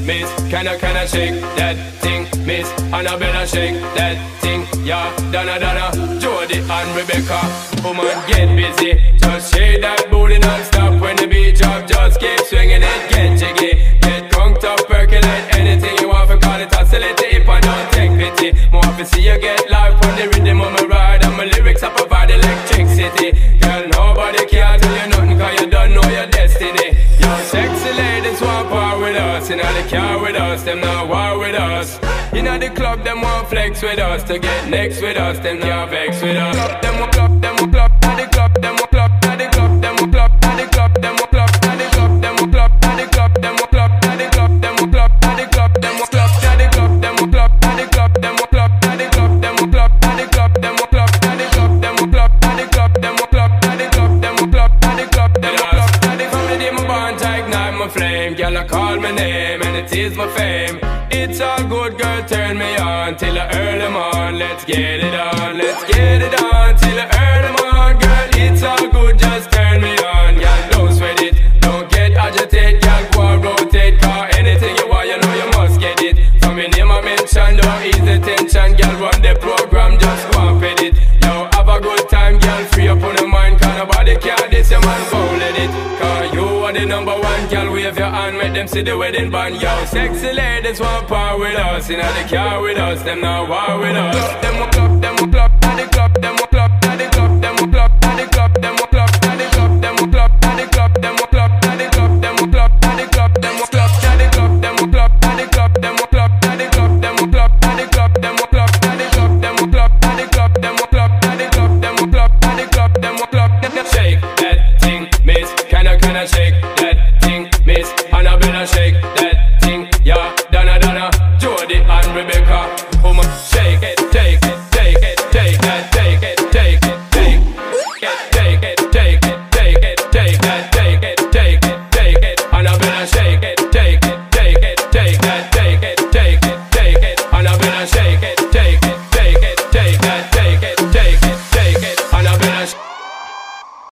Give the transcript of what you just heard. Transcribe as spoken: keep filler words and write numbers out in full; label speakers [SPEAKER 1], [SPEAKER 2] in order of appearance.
[SPEAKER 1] miss. Can I, can I shake that thing, miss? And I better shake that thing, yeah. Donna, Donna, Jody and Rebecca. Woman, get busy. Just shake that booty non-stop. When the beat drop, just keep swinging it. Get jiggy, get conked up, percolate. Anything you want for call it oscillate. If I don't take pity, more to see you get life on the rhythm of my ride. And my lyrics I provide electricity. Girl, nobody can tell you nothing, cause you don't know your destiny. Yo, sexy ladies want part with us. You know the car with us, them not war with us. You know the club, them want flex with us. To get next with us, them can't vex with us. Club, them will club, them will club, at the club, them will club, at the club, them will club, at the club, them will club, at the club, them will club, at the club, them will club, at the club, them will club, at the club, them will club, at the club, them will club, at the club, them will club, at the club, them will club, at the club, them will club, at the club, them will club, at the club, them will club, at the club, them will club, at the club, them will club, at the from the day my bond to ignite my flame. Girl, I call my name and it is my fame. It's all good, girl, turn me on till I earn them on. Let's get it on, let's get it on till I earn them on. Girl, it's all good, just turn me on. Girl, don't sweat it, don't get agitated. Girl, go and rotate, cause anything you want, you know you must get it. From your name I mention, don't ease the tension. Girl, run the program, just go and fit it. Yo, have a good time, girl, free up on your mind. Cause nobody care, this your man, won't let it. Cause you are the number one, girl, wave your hand, make them see the wedding band. Yo, sexy ladies want part with us. You know the car with us, them not war with us. Them will club, them will club, at the club, them will club.